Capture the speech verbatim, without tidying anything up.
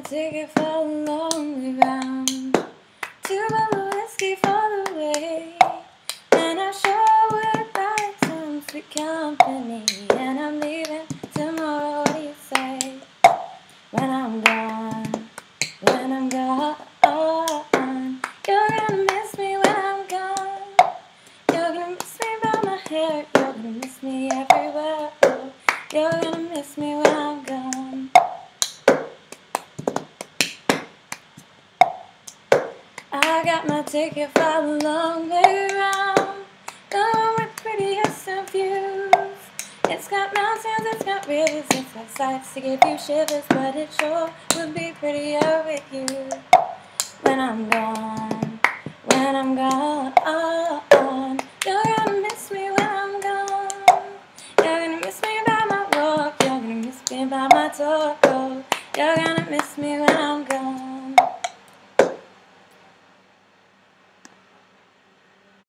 ticket for a long round. Two bottle whiskey for the way, and I sure would buy some sweet company. And I'm leaving tomorrow, what do you say? When I'm gone, when I'm gone, you're gonna miss me when I'm gone. You're gonna miss me by my hair, you're gonna miss me everywhere. You're gonna miss me when I'm gone. I got my ticket for the long way round, the one with prettiest of views. It's got mountains, it's got rivers, it's got sights to give you shivers, but it sure would be prettier with you. When I'm gone, when I'm gone, you're gonna miss me when I'm gone. You're gonna miss me by my walk, you're gonna miss me by my talk. You're gonna miss me when I'm gone.